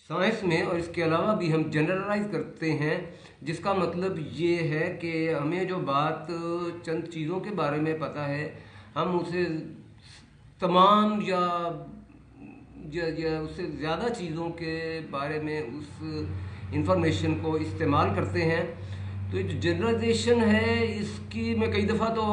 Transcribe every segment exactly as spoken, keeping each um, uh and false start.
Science में और इसके अलावा भी हम जनरलाइज करते हैं, जिसका मतलब ये है कि हमें जो बात चंद चीज़ों के बारे में पता है, हम उसे तमाम या या, या उससे ज़्यादा चीज़ों के बारे में उस इंफॉर्मेशन को इस्तेमाल करते हैं। तो ये जो जनरलाइजेशन है, इसकी मैं कई दफ़ा तो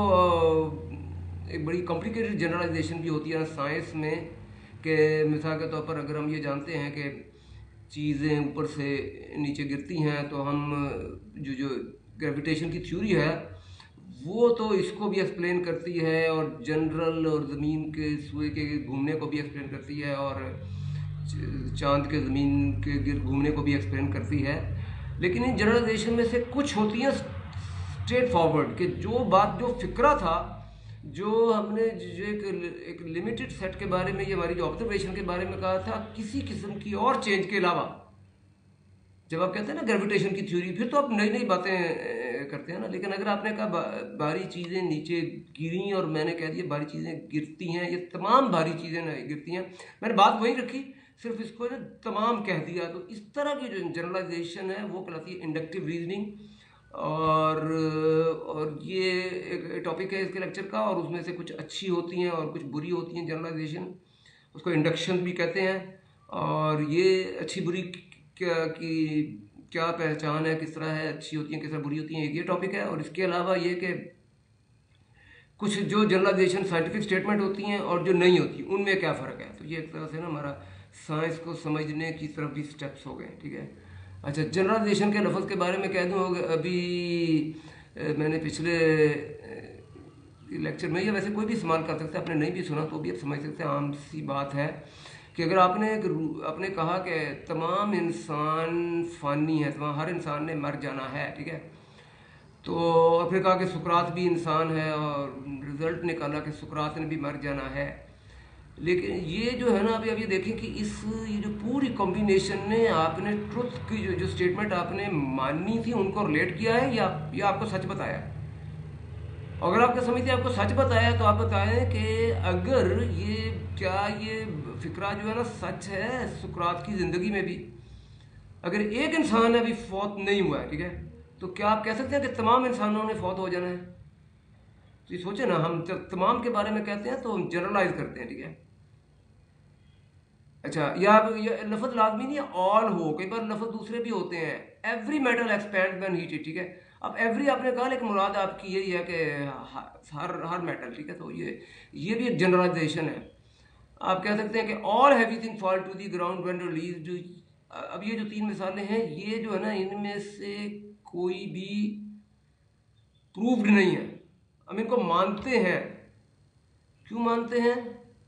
एक बड़ी कॉम्प्लिकेटेड जनरलाइजेशन भी होती है साइंस में, कि मिसाल के तौर पर अगर हम ये जानते हैं कि चीज़ें ऊपर से नीचे गिरती हैं, तो हम जो जो ग्रेविटेशन की थ्योरी है वो तो इसको भी एक्सप्लेन करती है, और जनरल और ज़मीन के सूर्य के घूमने को भी एक्सप्लेन करती है, और चांद के ज़मीन के गिर्द घूमने को भी एक्सप्लेन करती है। लेकिन इन जनरलाइजेशन में से कुछ होती हैं स्ट्रेट फॉरवर्ड, कि जो बात जो फिक्रा था, जो हमने जो एक, एक लिमिटेड सेट के बारे में, ये हमारी जो ऑब्जर्वेशन के बारे में कहा था, किसी किस्म की और चेंज के अलावा, जब आप कहते हैं ना ग्रेविटेशन की थ्योरी, फिर तो आप नई नई बातें करते हैं ना। लेकिन अगर आपने कहा बा, भारी चीज़ें नीचे गिरी और मैंने कह दिया भारी चीज़ें गिरती हैं, ये तमाम भारी चीज़ें गिरती हैं, मैंने बात वहीं रखी, सिर्फ इसको ना तमाम कह दिया, तो इस तरह की जो जनरलाइजेशन है वो कहलाती है इंडक्टिव रीजनिंग। और और ये एक टॉपिक है इसके लेक्चर का, और उसमें से कुछ अच्छी होती हैं और कुछ बुरी होती हैं जनरलाइजेशन, उसको इंडक्शन भी कहते हैं। और ये अच्छी बुरी क्या की क्या पहचान है, किस तरह है, अच्छी होती हैं किस तरह बुरी होती हैं, एक ये टॉपिक है। और इसके अलावा ये कि कुछ जो जनरलाइजेशन साइंटिफिक स्टेटमेंट होती हैं और जो नहीं होती, उनमें क्या फ़र्क है। तो ये एक तरह से ना हमारा साइंस को समझने की तरफ भी स्टेप्स हो गए, ठीक है। अच्छा, जनरलाइजेशन के लफ्ज़ के बारे में कह दूँ, अभी मैंने पिछले लेक्चर में, या वैसे कोई भी इस्तेमाल कर सकता है, आपने नहीं भी सुना तो भी आप समझ सकते हैं, आम सी बात है कि अगर आपने आपने कहा कि तमाम इंसान फ़ानी है, तमाम हर इंसान ने मर जाना है, ठीक है, तो आपने कहा कि सुकरात भी इंसान है, और रिज़ल्ट निकाला कि सुकरात ने भी मर जाना है। लेकिन ये जो है ना, अभी अभी देखें कि इस ये जो पूरी कॉम्बिनेशन ने आपने ट्रुथ की जो जो स्टेटमेंट आपने माननी थी उनको रिलेट किया है, या या आपको सच बताया। अगर आपको समझते आपको सच बताया, तो आप बताएं कि अगर ये क्या ये फिक्रा जो है ना सच है सुकरात की ज़िंदगी में भी, अगर एक इंसान अभी फौत नहीं हुआ है, ठीक है, तो क्या आप कह सकते हैं कि तमाम इंसानों ने फौत हो जाना है। तो ये सोचे ना, हम जब तमाम के बारे में कहते हैं तो हम जनरलाइज करते हैं, ठीक है। अच्छा, या लफ्ज़ लाजमी नहीं है ऑल हो, कई बार लफ्ज़ दूसरे भी होते हैं, every metal expand when heated, ठीक है। अब एवरी आपने कहा, लेकिन मुराद आपकी यही है कि हर हर मेटल, ठीक है। तो ये ये भी एक जनरलाइजेशन है। आप कह सकते हैं कि all heavy thing fall to the ground when released. अब ये जो तीन मिसालें हैं, ये जो है ना, इनमें से कोई भी प्रूव्ड नहीं है, हम इनको मानते हैं। क्यों मानते हैं,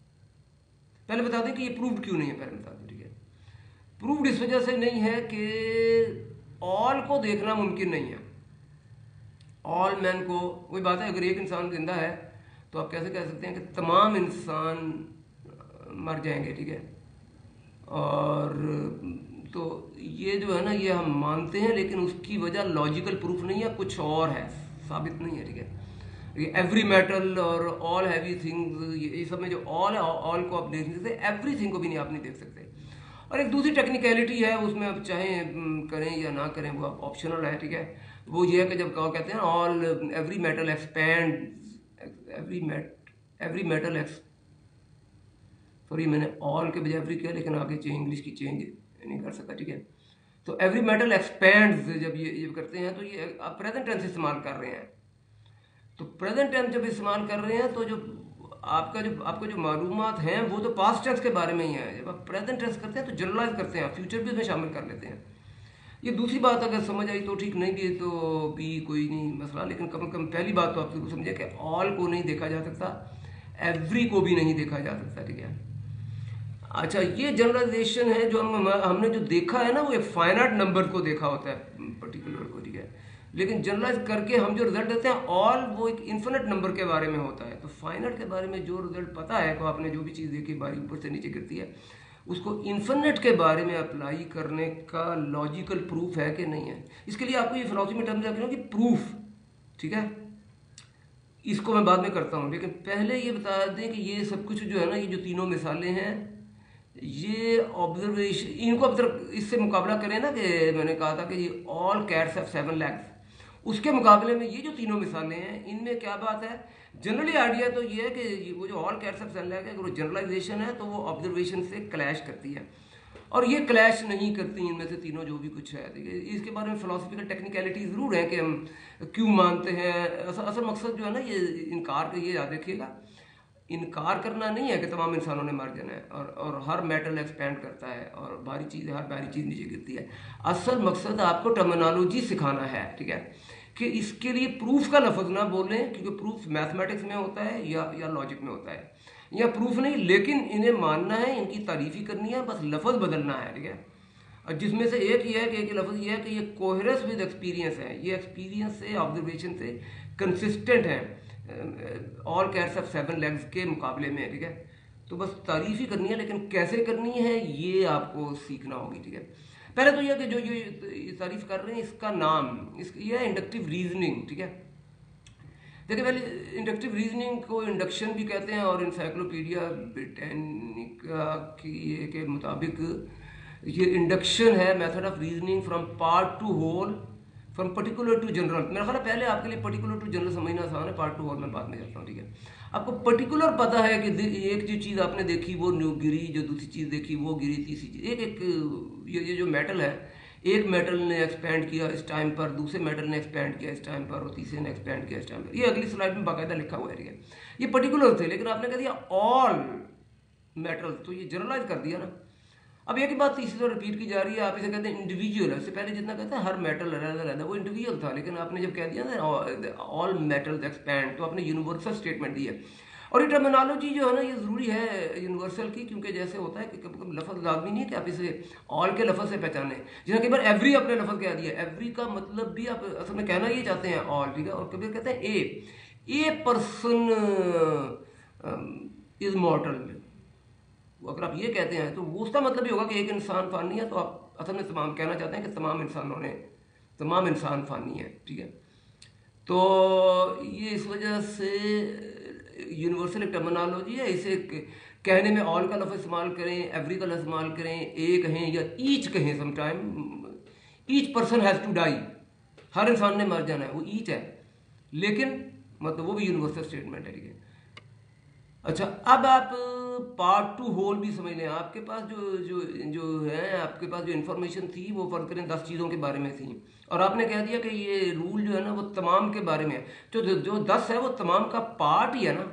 पहले बता दें कि ये प्रूव्ड क्यों नहीं है, पहले बता दें, ठीक है। प्रूव्ड इस वजह से नहीं है कि ऑल को देखना मुमकिन नहीं है, ऑल मैन को। वही बात है, अगर एक इंसान जिंदा है तो आप कैसे कह सकते हैं कि तमाम इंसान मर जाएंगे, ठीक है। और तो ये जो है ना, ये हम मानते हैं, लेकिन उसकी वजह लॉजिकल प्रूफ नहीं है, कुछ और है, साबित नहीं है, ठीक है। एवरी मेटल और ऑल हैवी थिंग्स, ये सब में जो ऑल है, ऑल को आप देख नहीं सकते, एवरी थिंग को भी नहीं आप नहीं देख सकते। और एक दूसरी टेक्निकलिटी है, उसमें आप चाहें करें या ना करें, वो आप ऑप्शनल है, ठीक है। वो ये है कि जब कहा कहते हैं all every metal expand, every met every metal ex sorry मैंने ऑल के बजाय एवरी किया, लेकिन आगे चेंज इंग्लिश की चेंज नहीं कर सकता, ठीक है। तो एवरी मेटल एक्सपैंड्स जब ये ये करते हैं, तो ये आप प्रेजेंट टेंस इस्तेमाल कर रहे हैं। तो प्रेजेंट टेंस जब इस्तेमाल कर रहे हैं, तो जो आपका जो आपको जो मालूमात हैं वो तो पास्ट टेंस के बारे में ही है। जब आप प्रेजेंट टेंस करते हैं तो जनरलाइज करते हैं, फ्यूचर भी उसमें शामिल कर लेते हैं। ये दूसरी बात अगर समझ आई तो ठीक, नहीं भी तो भी कोई नहीं मसला, लेकिन कम से कम पहली बात तो आप जरूर समझे कि ऑल को नहीं देखा जा सकता, एवरी को भी नहीं देखा जा सकता, ठीक है। अच्छा, ये जनरलाइजेशन है जो हम हमने जो देखा है ना, वो एक फाइनाइट नंबर को देखा होता है, पर्टिकुलर को, ठीक है। लेकिन जनरलाइज करके हम जो रिजल्ट देते हैं ऑल, वो एक इन्फिनिट नंबर के बारे में होता है। तो फाइनाइट के बारे में जो रिजल्ट पता है, तो आपने जो भी चीज़ देखी बारी ऊपर से नीचे गिरती है, उसको इन्फिनिट के बारे में अप्लाई करने का लॉजिकल प्रूफ है कि नहीं है। इसके लिए आपको ये फिलॉसफी में टर्म रखना कि प्रूफ, ठीक है, इसको मैं बाद में करता हूँ। लेकिन पहले ये बता दें कि ये सब कुछ जो है ना, ये जो तीनों मिसालें हैं, ये ऑब्जर्वेशन, इनको ऑब्जर्व, इससे मुकाबला करें ना कि मैंने कहा था कि ये all cats have seven legs, उसके मुकाबले में ये जो तीनों मिसालें हैं इनमें क्या बात है, जनरली आइडिया तो ये है कि वो जो all cats have seven legs है, अगर वो जनरलाइजेशन है तो वो ऑब्जर्वेशन से क्लैश करती है, और ये क्लैश नहीं करती इनमें से तीनों जो भी कुछ है। ठीक है, इसके बारे में फिलोसफिकल टेक्निकलिटी ज़रूर है कि हम क्यों मानते हैं। असल असल मकसद जो है ना, ये इनकार का, ये याद रखिएगा, इनकार करना नहीं है कि तमाम इंसानों ने मर जाना है, और और हर मेटल एक्सपैंड करता है और भारी चीज़ हर भारी चीज़ नीचे गिरती है। असल मकसद आपको टर्मिनोलॉजी सिखाना है, ठीक है, कि इसके लिए प्रूफ का लफ्ज़ ना बोलें, क्योंकि प्रूफ मैथमेटिक्स में होता है या या लॉजिक में होता है, या प्रूफ नहीं, लेकिन इन्हें मानना है, इनकी तारीफ़ ही करनी है, बस लफ्ज़ बदलना है। ठीक है, और जिसमें से एक ये है कि एक लफ्ज़ ये है कि ये कोहेरेंस विद एक्सपीरियंस है, ये एक्सपीरियंस से, ऑब्जर्वेशन से कंसिस्टेंट है all cats of seven legs के मुकाबले में। ठीक है, तो बस तारीफ़ ही करनी है, लेकिन कैसे करनी है ये आपको सीखना होगी। ठीक है, पहले तो यह कि जो ये तारीफ़ कर रहे हैं इसका नाम, इस ये है इंडक्टिव रीजनिंग। ठीक है, देखिए पहले इंडक्टिव रीजनिंग को इंडक्शन भी कहते हैं, और इंसाइक्लोपीडिया ब्रिटानिका की के मुताबिक ये इंडक्शन है method of reasoning from part to whole, from particular to general. मेरा ख्याल है पहले आपके लिए पर्टिकुलर टू जनरल समझना आसान है, पार्ट टू होल में बाद में जाता हूँ। ठीक है, आपको पर्टिकुलर पता है कि एक जो चीज़ आपने देखी वो न्यू गिरी, जो दूसरी चीज़ देखी वो गिरी, तीसरी चीज़, एक एक ये, ये जो मेटल है, एक मेटल ने एक्सपैंड किया इस टाइम पर, दूसरे मेटल ने एक्सपैंड किया इस टाइम पर, और तीसरे ने एक्सपैंड किया इस टाइम पर। ये अगली स्लाइड में बाकायदा लिखा हुआ है। ठीक है, ये पर्टिकुलर थे, लेकिन आपने कह दिया ऑल मेटल, तो ये जनरलाइज कर दिया ना। अब एक ही बात तीसरी बार रिपीट की जा रही है, आप इसे कहते हैं इंडिविजुअल है। इससे पहले जितना कहते हैं हर मेटल अलग अलग, वो इंडिविजुअल था, लेकिन आपने जब कह दिया ना ऑल मेटल्स एक्सपैंड, तो आपने यूनिवर्सल स्टेटमेंट दी है। और ये टर्मिनोलॉजी जो है ना, ये ज़रूरी है यूनिवर्सल की, क्योंकि जैसे होता है कि कभी कभी लफ्ज़ लाजमी नहीं है कि आप इसे ऑल के लफ्ज़ से पहचाने। जैसे कई बार एवरी आपने लफ्ज़ कह दिया, एवरी का मतलब भी आप असल में कहना ये चाहते हैं ऑल। ठीक है, और कभी कहते हैं ए ए पर्सन इज मॉर्टल, अगर आप ये कहते हैं तो वो उसका मतलब ये होगा कि एक इंसान फानी है, तो आप असल में तमाम कहना चाहते हैं कि तमाम इंसानों ने, तमाम इंसान फानी है। ठीक है, तो ये इस वजह से यूनिवर्सल एक टर्मिनोलॉजी है, इसे कहने में ऑल का लफ्ज़ इस्तेमाल करें, एवरी का लफ्ज़ इस्तेमाल करें, ए कहें या ईच कहें, sometime each person has to die, हर इंसान ने मर जाना है, वो ईच है, लेकिन मतलब वो भी यूनिवर्सल स्टेटमेंट है। ठीक है, अच्छा, अब आप पार्ट टू होल भी समझ लें। आपके पास जो जो जो है, आपके पास जो इन्फॉर्मेशन थी वो फर्ज करें दस चीज़ों के बारे में थी, और आपने कह दिया कि ये रूल जो है ना वो तमाम के बारे में है, तो जो, जो दस है वो तमाम का पार्ट ही है ना,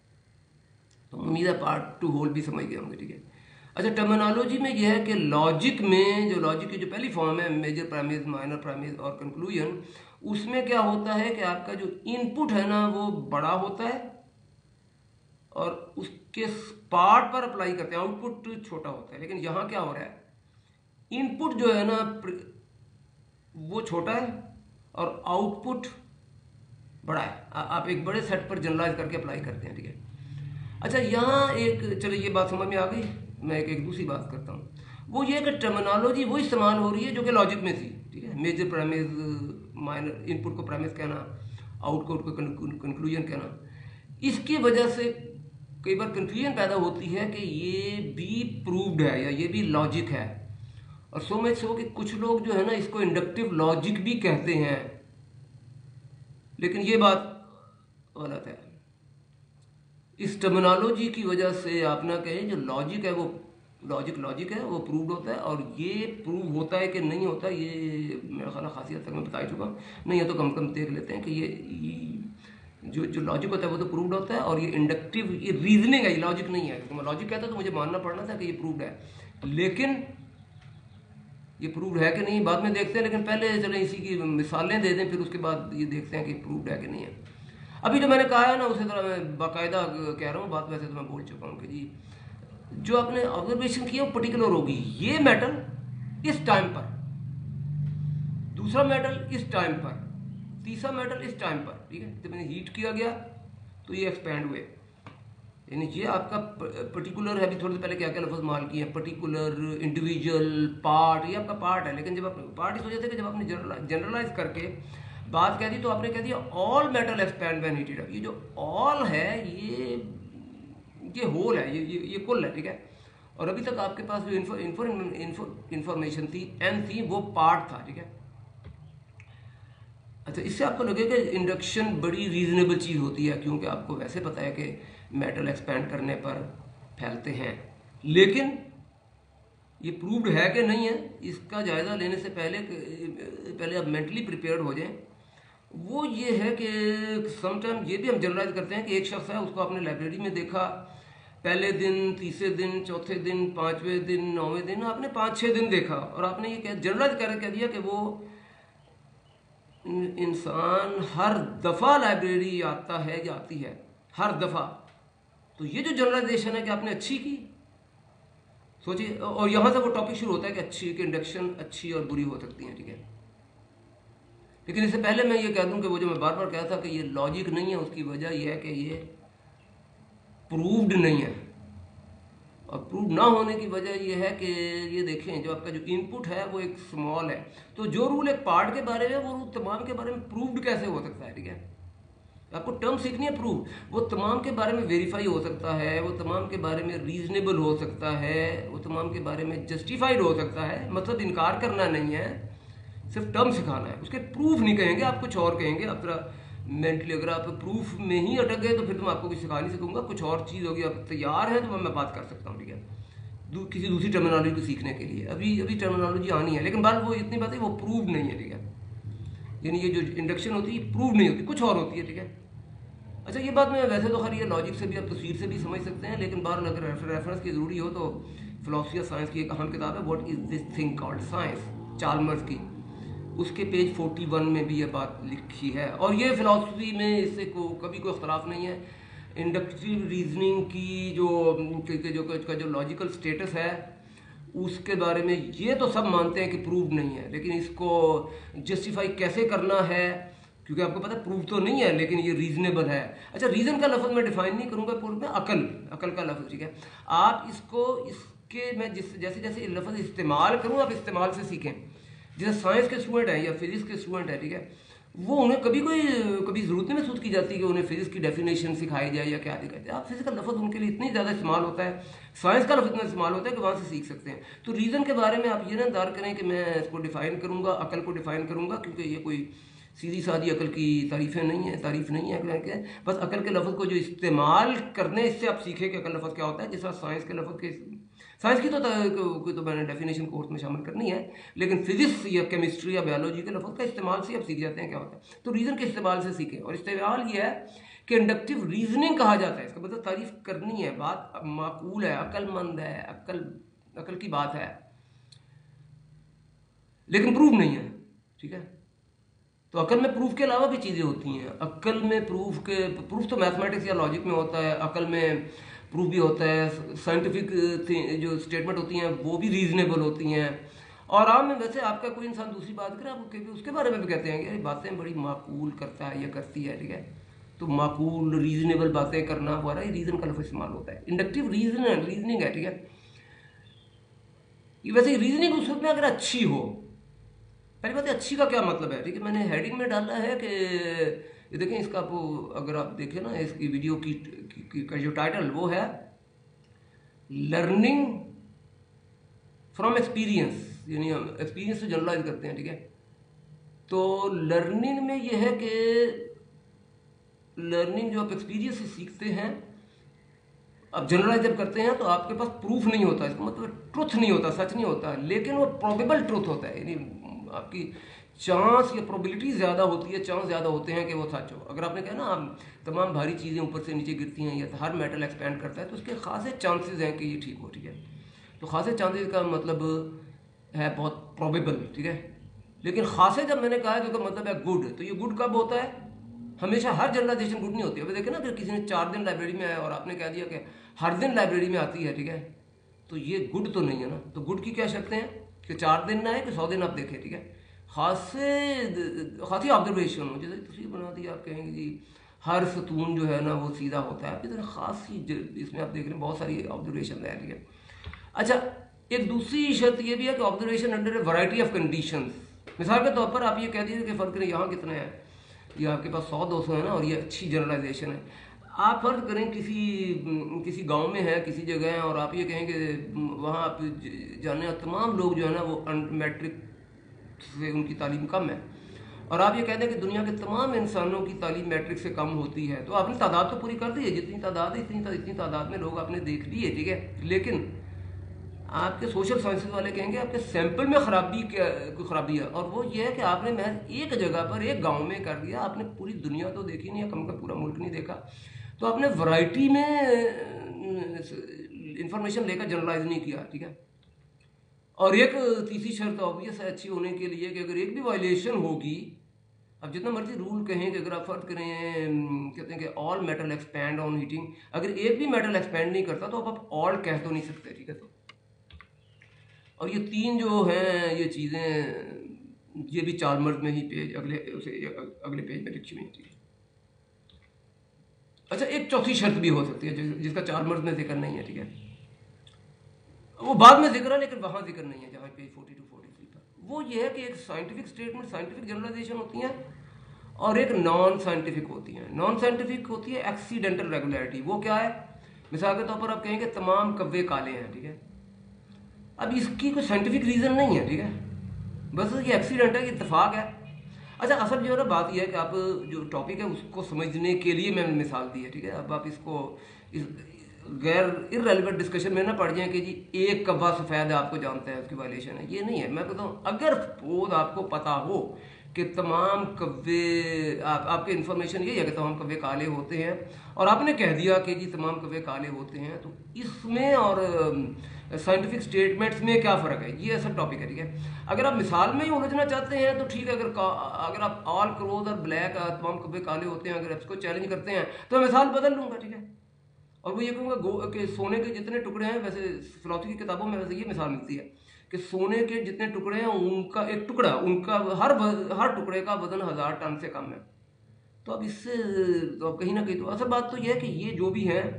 तो उम्मीद है पार्ट टू होल भी समझ गए होंगे। ठीक है, अच्छा, टर्मिनोलॉजी में यह है कि लॉजिक में, जो लॉजिक की जो पहली फॉर्म है, मेजर प्रेमिस, माइनर प्रेमिस और कंक्लूजन, उसमें क्या होता है कि आपका जो इनपुट है ना वो बड़ा होता है, और उसके पार्ट पर अप्लाई करते हैं, आउटपुट छोटा होता है। लेकिन यहाँ क्या हो रहा है, इनपुट जो है ना वो छोटा है और आउटपुट बड़ा है। आ, आप एक बड़े सेट पर जनरलाइज करके अप्लाई करते हैं। ठीक है, अच्छा, यहाँ एक, चलिए ये बात समझ में आ गई, मैं एक, एक दूसरी बात करता हूँ, वो ये कि टर्मिनोलॉजी वो इस्तेमाल हो रही है जो कि लॉजिक में थी। ठीक है, मेजर प्रेमिस, माइनर, इनपुट को प्रेमिस कहना, आउटपुट को कंक्लूजन कहना, इसकी वजह से कई बार कंफ्यूजन पैदा होती है कि ये भी प्रूव्ड है या ये भी लॉजिक है, और सो मच सो कि कुछ लोग जो है ना इसको इंडक्टिव लॉजिक भी कहते हैं, लेकिन ये बात गलत है। इस टर्मिनोलॉजी की वजह से आप ना कहें, जो लॉजिक है वो लॉजिक लॉजिक है, वो प्रूव्ड होता है, और ये प्रूव होता है कि नहीं होता, ये मेरा ख्याल खासियत तक मैं बता ही चुका, नहीं है तो कम कम देख लेते हैं कि ये, ये जो जो लॉजिक होता है वो तो प्रूव्ड होता है, और ये इंडक्टिव, ये रीजनिंग है, ये लॉजिक नहीं है। तो मैं लॉजिक कहता तो मुझे मानना पड़ना था कि ये प्रूव्ड है, लेकिन ये प्रूव्ड है कि नहीं बाद में देखते हैं, लेकिन पहले चलें इसी की मिसालें दे दें, फिर उसके बाद ये देखते हैं कि प्रूव्ड है कि नहीं है। अभी जो मैंने कहा है ना उसी तरह मैं बाकायदा कह रहा हूँ बात, वैसे तो मैं बोल चुका हूँ कि जी जो आपने ऑब्जर्वेशन किया वो पर्टिकुलर होगी, ये मेटल इस टाइम पर, दूसरा मेटल इस टाइम पर, तीसरा मेटल इस टाइम पर। ठीक है, जब मैंने हीट किया गया तो ये एक्सपैंड हुए, यानी ये आपका पर्टिकुलर है। अभी थोड़ी देर पहले क्या क्या लफ्ज़ माल किए हैं, पर्टिकुलर, इंडिविजुअल, पार्ट, ये आपका पार्ट है। लेकिन जब आप पार्ट इस वजह से कि जब आपने जनरलाइज करके बात कह दी तो आपने कह दिया all metal expand when heated up. ये जो ऑल है ये ये होल है, ये ये, ये कुल है। ठीक है, और अभी तक आपके पास जो इन्फो इन्फो इन्फो इन्फॉर्मेशन थी एन थी वो पार्ट था, ठीक है। अच्छा, इससे आपको लगेगा इंडक्शन बड़ी रीजनेबल चीज़ होती है, क्योंकि आपको वैसे पता है कि मेटल एक्सपैंड करने पर फैलते हैं, लेकिन ये प्रूव्ड है कि नहीं है इसका जायज़ा लेने से पहले पहले आप मेंटली प्रिपेयर्ड हो जाएं। वो ये है कि समटाइम ये भी हम जनरलाइज करते हैं कि एक शख्स है, उसको आपने लाइब्रेरी में देखा, पहले दिन, तीसरे दिन, चौथे दिन, पाँचवें दिन, नौवें दिन, आपने पाँच छः दिन देखा और आपने ये कह जनरलाइज कर कह दिया कि वो इंसान हर दफ़ा लाइब्रेरी आता है या आती है, हर दफ़ा। तो ये जो जनरलाइजेशन है कि आपने अच्छी की, सोचिए, और यहाँ से वो टॉपिक शुरू होता है कि अच्छी कि इंडक्शन अच्छी और बुरी हो सकती है, ठीक है। लेकिन इससे पहले मैं ये कह दूं कि वो जो मैं बार बार कहा था कि ये लॉजिक नहीं है, उसकी वजह यह है कि ये प्रूव्ड नहीं है, और प्रूव ना होने की वजह यह है कि ये देखें जो आपका जो इनपुट है वो एक स्मॉल है, तो जो रूल एक पार्ट के बारे में वो रूल तमाम के बारे में प्रूव्ड कैसे हो सकता है, ठीक है। आपको टर्म सीखनी है प्रूव, वो तमाम के बारे में वेरीफाई हो सकता है, वो तमाम के बारे में रीजनेबल हो सकता है, वो तमाम के बारे में जस्टिफाइड हो सकता है, मतलब इनकार करना नहीं है, सिर्फ टर्म सिखाना है, उसके प्रूफ नहीं कहेंगे, आप कुछ और कहेंगे। आप जरा मेंटली अगर आप प्रूफ में ही अटक गए तो फिर तो मैं आपको कुछ सिखा नहीं सकूंगा, कुछ और चीज़ होगी, आप तैयार हैं तो मैं बात कर सकता हूँ, ठीक है, दू, किसी दूसरी टर्मिनोलॉजी को सीखने के लिए। अभी अभी टर्मिनोलॉजी आनी है, लेकिन बात वो इतनी बात है वो प्रूव नहीं है, ठीक है। यानी ये जो इंडक्शन होती है प्रूव नहीं होती, कुछ और होती है, ठीक है। अच्छा, ये बात मैं वैसे तो खैर ये लॉजिक से भी आप तस्वीर से भी समझ सकते हैं, लेकिन बार अगर रेफरेंस की ज़रूरी हो तो फिलोसफी ऑफ साइंस की एक अहम किताब है what is this thing called science, Chalmers की, उसके पेज इकतालीस में भी ये बात लिखी है। और ये फिलॉसफी में इससे को कभी कोई अख्तलाफ नहीं है। इंडक्टिव रीजनिंग की जो जो का जो लॉजिकल स्टेटस है उसके बारे में ये तो सब मानते हैं कि प्रूव नहीं है, लेकिन इसको जस्टिफाई कैसे करना है, क्योंकि आपको पता है प्रूव तो नहीं है लेकिन ये रीजनेबल है। अच्छा, रीज़न का लफ्ज़ मैं डिफाइन नहीं करूँगा पूर्व में, अकल अकल का लफ्ज़, ठीक है। आप इसको इसके मैं जिस जैसे जैसे लफ्ज़ इस्तेमाल करूँ आप इस्तेमाल से सीखें। जैसे साइंस के स्टूडेंट हैं या फिजिक्स के स्टूडेंट हैं, ठीक है, वो उन्हें कभी कोई कभी ज़रूरत नहीं महसूस की जाती कि उन्हें फिजिक्स की डेफिनेशन सिखाई जाए या क्या दिखाई जाए। आप फिजिक्स का लफ्ज़ उनके लिए इतनी ज़्यादा इस्तेमाल होता है, साइंस का लफ्ज़ इतना इस्तेमाल होता है कि वहाँ से सीख सकते हैं। तो रीज़न के बारे में आप ये ना इंतजार करें कि मैं इसको डिफ़ाइन करूँगा, अकल को डिफ़ाइन करूँगा, क्योंकि ये कोई सीधी सादी अकल की तारीफ़ें नहीं है, तारीफ़ नहीं है कि बस अकल के लफ्ज़ को जो इस्तेमाल करने इससे आप सीखें कि अकल लफ्ज़ क्या होता है। जिस तरह साइंस के लफ्ज़ के साइंस की तो कोई तो मैंने डेफिनेशन कोर्स में शामिल करनी है, लेकिन फिजिक्स या केमिस्ट्री या बायोलॉजी के लफ्ज़ का इस्तेमाल से आप सीख जाते हैं क्या होता है। तो रीज़न के इस्तेमाल से सीखें, और इस्तेमाल ये है कि इंडक्टिव रीजनिंग कहा जाता है, इसका मतलब तारीफ़ करनी है, बात माकूल है, अक्लमंद है, अक्ल अकल की बात है, लेकिन प्रूफ नहीं है, ठीक है। तो अकल में प्रूफ के अलावा भी चीज़ें होती हैं। अकल में प्रूफ के प्रूफ तो मैथमेटिक्स या लॉजिक में होता है, अकल में प्रूफ भी होता है, साइंटिफिक जो स्टेटमेंट होती हैं वो भी रीजनेबल होती हैं। और आम में वैसे आपका कोई इंसान दूसरी बात करे आप उसके बारे में भी कहते हैं कि ये बातें बड़ी माकूल करता है या करती है, ठीक है। तो माकूल रीजनेबल बातें करना वो रहा रीजन का लफ्ज़ इस्तेमाल होता है। इंडक्टिव रीजन रीजनिंग है, ठीक है। ये वैसे रीजनिंग उस वक्त में अगर अच्छी हो, पहली बात अच्छी का क्या मतलब है, ठीक है। मैंने हेडिंग में डाला है कि ये देखें, इसका आपको अगर आप देखें ना इसकी वीडियो की, की, की का जो टाइटल वो है लर्निंग फ्रॉम एक्सपीरियंस, यानी हम एक्सपीरियंस से जनरलाइज करते हैं, ठीक है। तो लर्निंग में ये है कि लर्निंग जो आप एक्सपीरियंस से सीखते हैं, अब जनरलाइज जब करते हैं तो आपके पास प्रूफ नहीं होता, इसका मतलब ट्रुथ नहीं होता, सच नहीं होता, लेकिन वो प्रोबेबल ट्रुथ होता है, यानी आपकी चांस या प्रोबेबिलिटी ज़्यादा होती है, चांस ज़्यादा होते हैं कि वो सच हो। अगर आपने कहा ना आप तमाम भारी चीज़ें ऊपर से नीचे गिरती हैं या हर मेटल एक्सपैंड करता है, तो उसके खासे चांसेस हैं कि ये ठीक हो, ठीक है। तो खासे चांसेस का मतलब है बहुत प्रोबेबल, ठीक है। लेकिन खासे जब मैंने कहा है तो मतलब है गुड, तो ये गुड कब होता है? हमेशा हर जनरलाइजेशन गुड नहीं होती। अभी देखें ना, अगर किसी ने चार दिन लाइब्रेरी में आया और आपने कह दिया कि हर दिन लाइब्रेरी में आती है, ठीक है, तो ये गुड तो नहीं है ना। तो गुड की क्या शर्तें हैं कि चार दिन ना आए कि सौ दिन आप देखें, ठीक है। खासे खासी ऑब्जर्वेशन हो, जैसे तस्वीर बना दी आप कहेंगे जी हर सतून जो है ना वो सीधा होता है, आपकी तरह खासी इसमें आप देख रहे हैं बहुत सारी ऑब्जर्वेशन है, ठीक है। अच्छा, एक दूसरी शर्त ये भी है कि observation under a variety of conditions. मिसाल के तौर पर आप ये कह दीजिए कि फ़र्क नहीं यहाँ कितने हैं, ये आपके पास सौ दो सौ है ना, और ये अच्छी जनरलाइजेशन है। आप फर्ज करें किसी किसी गांव में है, किसी जगह है, और आप ये कहें कि वहाँ आप जाने वाले तमाम लोग जो है ना वो मैट्रिक से उनकी तालीम कम है, और आप ये कहते हैं कि दुनिया के तमाम इंसानों की तालीम मैट्रिक से कम होती है, तो आपने तादाद तो पूरी कर दी है, जितनी तादाद है इतनी इतनी तादाद में लोग आपने देख लिए, ठीक है। लेकिन आपके सोशल साइंसेज वाले कहेंगे आपके सैंपल में खराबी क्या कोई खराबी है, और वो ये है कि आपने महज एक जगह पर एक गांव में कर दिया, आपने पूरी दुनिया तो देखी नहीं है, कम का पूरा मुल्क नहीं देखा, तो आपने वैरायटी में इंफॉर्मेशन लेकर जनरलाइज नहीं किया, ठीक है। और एक तीसरी शर्त ऑब्वियस है अच्छी होने के लिए कि अगर एक भी वायलेशन होगी, अब जितना मर्जी रूल कहें कि अगर आप फर्ज करें कहते हैं कि all metal expand on heating, अगर एक भी मेटल एक्सपैंड नहीं करता तो आप ऑल कह तो नहीं सकते, ठीक है। तो और ये तीन जो हैं ये चीज़ें, ये भी चार्मर्स में ही पेज अगले उसे अगले पेज में लिखी हुई थी। अच्छा, एक चौथी शर्त भी हो सकती है जिसका चार्मर्स में जिक्र नहीं है, ठीक है, वो बाद में जिक्र है लेकिन वहाँ जिक्र नहीं है जहाँ page forty two forty three पर। वो ये है कि एक साइंटिफिक स्टेटमेंट, साइंटिफिक जनरलाइजेशन होती है, और एक नॉन साइंटिफिक होती है। नॉन साइंटिफिक होती है एक्सीडेंटल रेगुलरिटी। वो क्या है? मिसाल के तौर पर आप कहेंगे तमाम कव्वे काले हैं, ठीक है, अब इसकी कोई साइंटिफिक रीज़न नहीं है, ठीक है, बस ये एक्सीडेंट है, ये इत्तेफाक है। अच्छा, असल जो है ना बात यह है कि आप जो टॉपिक है उसको समझने के लिए मैंने मिसाल दी है, ठीक है। अब आप इसको इस गैर इररेलेवेंट डिस्कशन में ना पड़ जाए कि जी एक कव्वा सफ़ेद है आपको जानते हैं उसकी वायलेशन है, ये नहीं है। मैं कहता हूँ अगर सपोज आपको पता हो कि तमाम कव्वे आप, आपके इन्फॉर्मेशन ये है कि तमाम कव्वे काले होते हैं, और आपने कह दिया कि जी तमाम कव्वे काले होते हैं, तो इसमें और साइंटिफिक स्टेटमेंट्स में क्या फ़र्क है, ये असल टॉपिक है, ठीक है। अगर आप मिसाल में ही उलझना चाहते हैं तो ठीक है, अगर अगर आप ऑल क्रोज और ब्लैक तमाम कव्वे काले होते हैं, अगर आप इसको चैलेंज करते हैं तो मैं मिसाल बदल लूँगा, ठीक है, और वो ये कहूँगा कि सोने के जितने टुकड़े हैं, वैसे फिलॉसफी की किताबों में वैसे ये मिसाल मिलती है कि सोने के जितने टुकड़े हैं उनका एक टुकड़ा, उनका हर हर टुकड़े का वजन हज़ार टन से कम है। तो अब इससे तो अब कहीं ना कहीं तो असल बात तो यह है कि ये जो भी है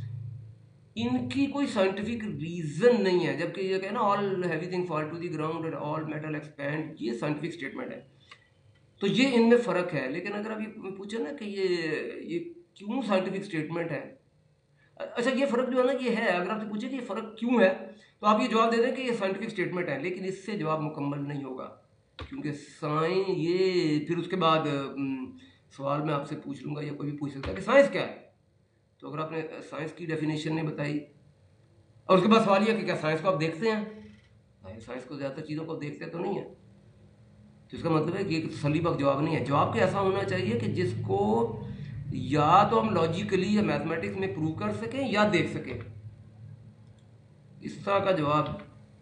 इनकी कोई साइंटिफिक रीज़न नहीं है, जबकि ये कहना all everything fall to the ground and all metal expand, ये साइंटिफिक स्टेटमेंट है, तो ये इनमें फ़र्क है। लेकिन अगर आप ये पूछे ना कि ये ये क्यों साइंटिफिक स्टेटमेंट है, अच्छा ये फ़र्क जो है ना ये है, अगर आपसे पूछे कि ये फ़र्क क्यों है तो आप ये जवाब दे दें कि ये साइंटिफिक स्टेटमेंट है, लेकिन इससे जवाब मुकम्मल नहीं होगा, क्योंकि साइंस ये फिर उसके बाद सवाल मैं आपसे पूछ लूँगा या कोई भी पूछ सकता है कि साइंस क्या है, तो अगर आपने साइंस की डेफिनेशन नहीं बताई और उसके बाद सवाल यह कि क्या साइंस को आप देखते हैं, साइंस को ज़्यादातर चीज़ों को देखते तो नहीं है, तो इसका मतलब है कि एक तसल्लीबख्श जवाब नहीं है। जवाब क्या ऐसा होना चाहिए कि जिसको या तो हम लॉजिकली या मैथमेटिक्स में प्रूव कर सकें या देख सकें, इस तरह का जवाब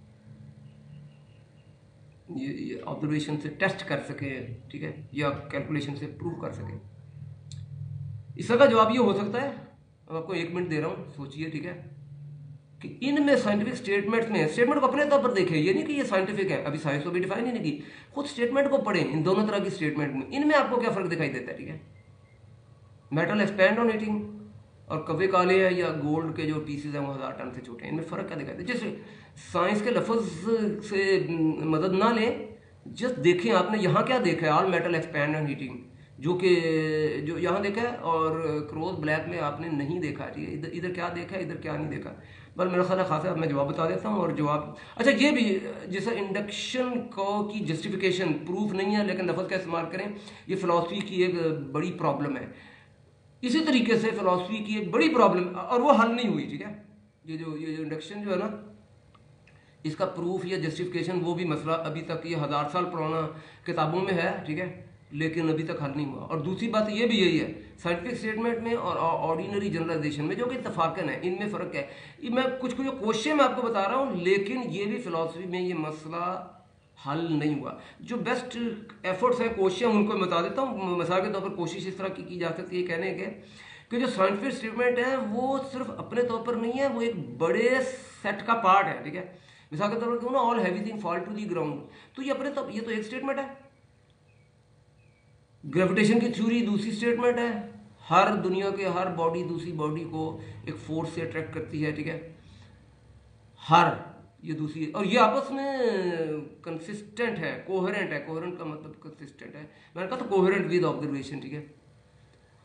ये, ये ऑब्जर्वेशन से टेस्ट कर सकें, ठीक है, या कैलकुलेशन से प्रूव कर सकें, इस तरह का जवाब ये हो सकता है। अब आपको एक मिनट दे रहा हूँ, सोचिए, ठीक है, कि इनमें साइंटिफिक स्टेटमेंट्स में, स्टेटमेंट को अपने तौर पर देखें, ये नहीं कि ये साइंटिफिक है, अभी साइंस को भी डिफाइन ही नहीं की, खुद स्टेटमेंट को पढ़ें, इन दोनों तरह की स्टेटमेंट में इनमें आपको क्या फ़र्क दिखाई देता है, ठीक है। मेटल एक्सपैंड ऑन हीटिंग और कव्वे काले हैं या गोल्ड के जो पीसेज हैं वो हज़ार टन से छोटे हैं, इनमें फ़र्क क्या दिखाई देता है। जैसे साइंस के लफ्ज़ से मदद ना लें, जस्ट देखें आपने यहाँ क्या देखा है, all metal expand on heating, जो कि जो यहाँ देखा है, और क्रोज ब्लैक में आपने नहीं देखा, ठीक है, इधर इधर क्या देखा है, इधर क्या नहीं देखा। बस मेरा ख्याल है खासा अब मैं जवाब बता देता हूँ, और जवाब अच्छा ये भी जैसा इंडक्शन को की जस्टिफिकेशन प्रूफ नहीं है लेकिन लफ्ज़ का इस्तेमाल करें, ये फ़िलासफ़ी की एक बड़ी प्रॉब्लम है। इसी तरीके से फ़िलासफ़ी की एक बड़ी प्रॉब्लम, और वो हल नहीं हुई, ठीक है, ये जो ये जो इंडक्शन जो है ना, इसका प्रूफ या जस्टिफिकेशन वो भी मसला अभी तक ये हज़ार साल पुराना किताबों में है, ठीक है, लेकिन अभी तक हल नहीं हुआ। और दूसरी बात ये भी यही है, साइंटिफिक स्टेटमेंट में और ऑर्डिनरी जनरलाइजेशन में जो कि इत्तफाकन है, इनमें फ़र्क है। मैं कुछ कुछ क्वेश्चन मैं आपको बता रहा हूँ, लेकिन ये भी फ़िलासफ़ी में ये मसला हल नहीं हुआ। जो बेस्ट एफर्ट्स हैं कोशिश उनको बता देता हूँ। मिसाल के तौर पर कोशिश इस तरह की की जा सकती है कहने के कि जो साइंटिफिक स्टेटमेंट है वो सिर्फ अपने तौर पर नहीं है, वो एक बड़े सेट का पार्ट है, ठीक है। मिसाल के तौर पर क्यों ना all everything fall to the ground, तो ये अपने तौर ये तो एक स्टेटमेंट है। ग्रेविटेशन की थ्योरी दूसरी स्टेटमेंट है, हर दुनिया के हर बॉडी दूसरी बॉडी को एक फोर्स से अट्रैक्ट करती है, ठीक है, हर ये दूसरी, और ये आपस में कंसिस्टेंट है, कोहेरेंट है। कोहेरेंट का मतलब कंसिस्टेंट है, मैंने कहा तो कोहेरेंट विद ऑब्जर्वेशन, ठीक है।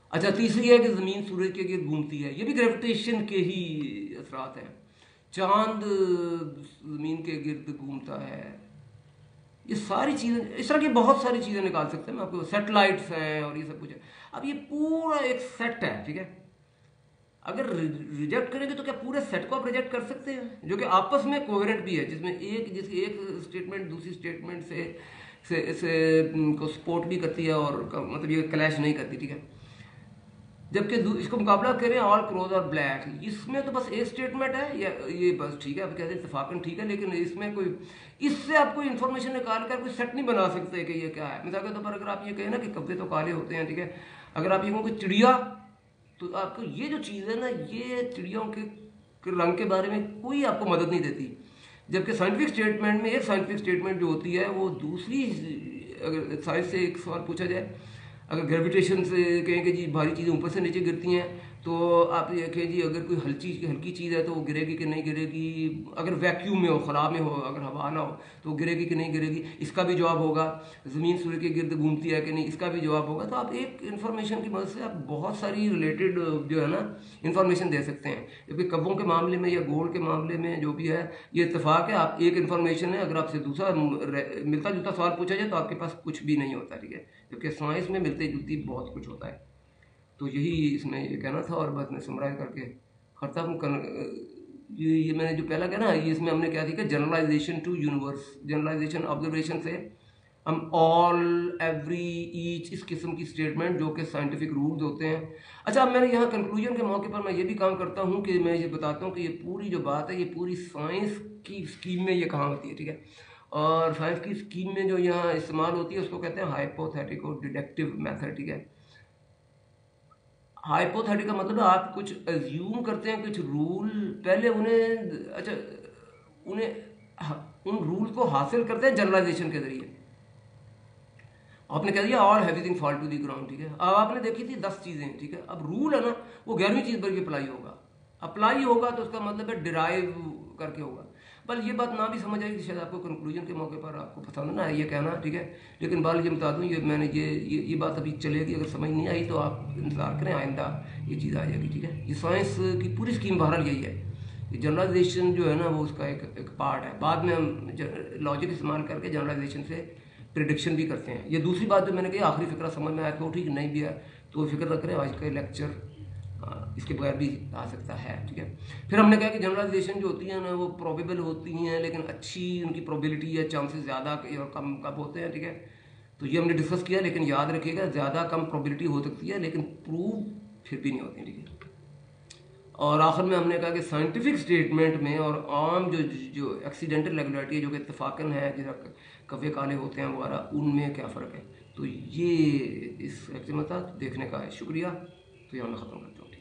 अच्छा, तीसरी है कि ज़मीन सूरज के गिर्द घूमती है, ये भी ग्रेविटेशन के ही असरात हैं। चांद ज़मीन के गिर्द घूमता है। ये सारी चीज़ें, इस तरह की बहुत सारी चीज़ें निकाल सकते हैं मैं आपको, सेटेलाइट्स हैं और ये सब कुछ है। अब ये पूरा एक सेट है, ठीक है। अगर रिजेक्ट करेंगे तो क्या पूरे सेट को आप रिजेक्ट कर सकते हैं, जो कि आपस में कोहेरेंट भी है, जिसमें एक जिसकी एक स्टेटमेंट दूसरी स्टेटमेंट से से, से को सपोर्ट भी करती है और मतलब ये क्लैश नहीं करती, ठीक है। जबकि इसको मुकाबला करें ऑल क्रोज और ब्लैक, इसमें तो बस एक स्टेटमेंट है, या ये बस ठीक है, आप कहते हैं इत्तेफाकन ठीक है, लेकिन इसमें कोई, इससे आप कोई इन्फॉर्मेशन निकाल कर कोई सेट नहीं बना सकते कि ये क्या है। मिसाल के तौर पर अगर आप ये कहें ना कि कब्जे तो काले होते हैं, ठीक है, अगर आप ये कहो कि चिड़िया, तो आपको ये जो चीज़ है ना, ये चिड़ियों के, के रंग के बारे में कोई आपको मदद नहीं देती। जबकि साइंटिफिक स्टेटमेंट में एक साइंटिफिक स्टेटमेंट जो होती है वो दूसरी, अगर साइंस से एक सवाल पूछा जाए, अगर ग्रेविटेशन से कहें कि जी भारी चीज़ें ऊपर से नीचे गिरती हैं, तो आप ये कहें जी अगर कोई हल्की हल्की चीज़ है तो वो गिरेगी कि नहीं गिरेगी, अगर वैक्यूम में हो, खला में हो, अगर हवा ना हो तो गिरेगी कि नहीं गिरेगी, इसका भी जवाब होगा। ज़मीन सूर्य के गिर्द घूमती है कि नहीं, इसका भी जवाब होगा। तो आप एक इन्फॉर्मेशन की मदद से आप बहुत सारी रिलेटेड जो है ना इन्फॉर्मेशन दे सकते हैं। जबकि कब्बों के मामले में या गोल्ड के मामले में जो भी है, ये इत्तेफाक है, आप एक इन्फॉर्मेशन है, अगर आपसे दूसरा मिलता जुलता सवाल पूछा जाए तो आपके पास कुछ भी नहीं होता, ठीक है। जबकि साइंस में मिलते जुलती बहुत कुछ होता है। तो यही इसमें ये कहना था, और बस मैं समराइज करके खत्म कर, ये ये मैंने जो पहला कहना ये इसमें हमने क्या देखा, generalization to universe, generalization observation से हम ऑल, एवरी, ईच, इस किस्म की स्टेटमेंट जो कि साइंटिफिक रूल्स होते हैं। अच्छा, अब मैंने यहाँ कंक्लूजन के मौके पर मैं ये भी काम करता हूँ कि मैं ये बताता हूँ कि ये पूरी जो बात है ये पूरी साइंस की स्कीम में ये कहाँ होती है, ठीक है। और साइंस की स्कीम में जो यहाँ इस्तेमाल होती है उसको कहते हैं हाइपोथेटिको डिडक्टिव मेथड, ठीक है। हाइपोथेटिक का मतलब है आप कुछ एज्यूम करते हैं, कुछ रूल, पहले उन्हें, अच्छा, उन्हें उन रूल को हासिल करते हैं जनरलाइजेशन के जरिए। आपने कह दिया all everything fall to the ground, ठीक है। अब आपने देखी थी दस चीजें, ठीक है। अब रूल है ना, वो ग्यारहवीं चीज पर भी अप्लाई होगा, अप्लाई होगा तो उसका मतलब है डिराइव करके होगा। बल ये बात ना भी समझ आई, शायद आपको कंक्लूजन के मौके पर आपको पसंद ना है ये कहना, ठीक है। लेकिन बाल ये बता दूं, ये मैंने ये ये ये बात अभी चलेगी, अगर समझ नहीं आई तो आप इंतजार करें, आइंदा ये चीज़ आ जाएगी, ठीक है। ये साइंस की पूरी स्कीम बहरहाल यही है। ये जनरलाइजेशन जो है ना वो उसका एक एक पार्ट है। बाद में हम लॉजिक इस्तेमाल करके जनरलाइजेशन से प्रिडिक्शन भी करते हैं। ये दूसरी बात जो मैंने कही, आखिरी फिक्रा समझ में आया तो ठीक, नहीं भी है तो फिक्र रख रहे हैं, आज का लेक्चर इसके बगैर भी आ सकता है, ठीक है। फिर हमने कहा कि जनरलाइजेशन जो होती है ना वो प्रोबेबल होती हैं, लेकिन अच्छी उनकी प्रोबेबिलिटी या चांसेस ज़्यादा और कम कब होते हैं, ठीक है। तो ये हमने डिस्कस किया, लेकिन याद रखिएगा ज़्यादा कम प्रोबेबिलिटी हो सकती है लेकिन प्रूव फिर भी नहीं होती, ठीक है। और आखिर में हमने कहा कि साइंटिफिक स्टेटमेंट में और आम जो जो एक्सीडेंटल रेगुलरिटी है जो कि इत्तेफाकन है, जैसा कवे काले होते हैं वगैरह, उनमें क्या फ़र्क है। तो ये इस लेक्चर में था, देखने का है, शुक्रिया। तो यहाँ मैं ख़त्म करता हूँ।